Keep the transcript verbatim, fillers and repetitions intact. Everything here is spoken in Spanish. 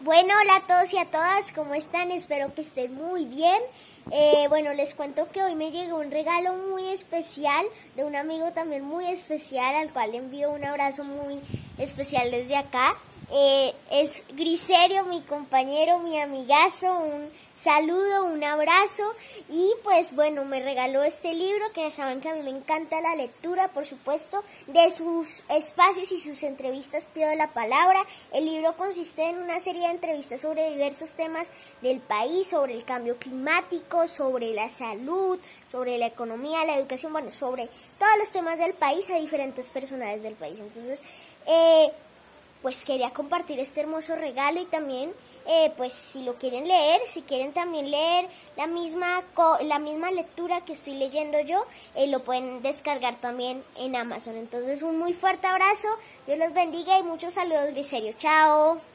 Bueno, hola a todos y a todas, ¿cómo están? Espero que estén muy bien. Eh, bueno, les cuento que hoy me llegó un regalo muy especial de un amigo también muy especial, al cual le envío un abrazo muy especial desde acá. Eh, es Griserio, mi compañero, mi amigazo, un saludo, un abrazo y pues bueno, me regaló este libro que ya saben que a mí me encanta la lectura, por supuesto, de sus espacios y sus entrevistas pido la palabra. El libro consiste en una serie de entrevistas sobre diversos temas del país, sobre el cambio climático, sobre la salud, sobre la economía, la educación, bueno, sobre todos los temas del país a diferentes personajes del país. Entonces, eh, pues quería compartir este hermoso regalo y también, eh, pues si lo quieren leer, si quieren también leer la misma, la misma lectura que estoy leyendo yo, eh, lo pueden descargar también en Amazon. Entonces un muy fuerte abrazo, Dios los bendiga y muchos saludos, Griserio. Chao.